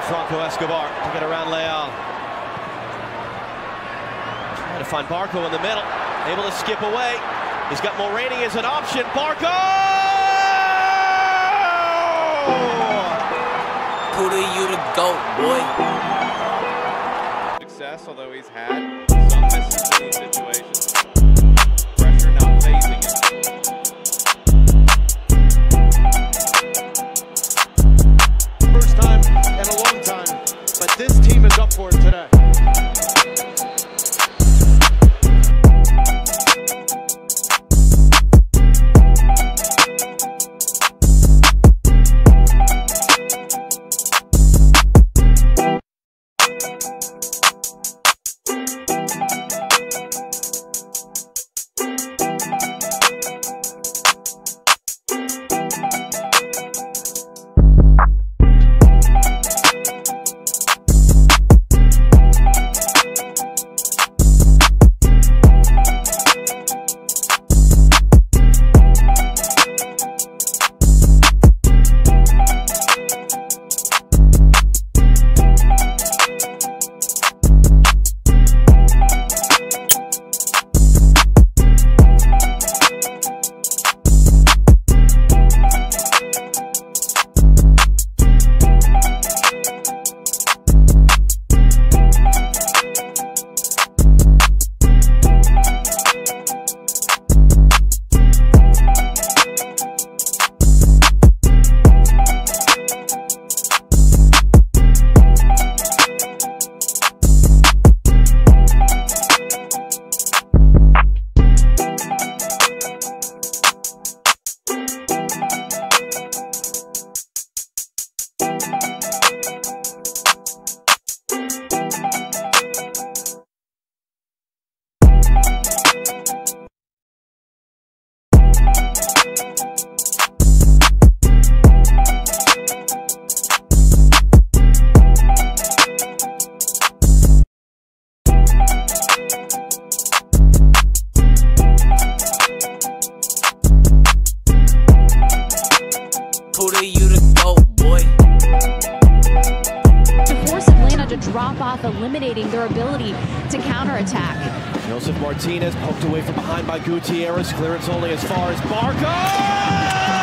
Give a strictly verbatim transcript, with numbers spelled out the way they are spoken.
Franco Escobar to get around Leal. Trying to find Barco in the middle. Able to skip away. He's got Mulroney as an option. Barco! PUDA, you the GOAT, boy. Success, although he's had some misses in these situations. Pressure not phasing him. First time in a long time, but this team is up for it today. PUDA, you the GOAT, boy. To force Atlanta to drop off, eliminating their ability to counterattack. Joseph Martinez poked away from behind by Gutierrez. Clearance only as far as Barco!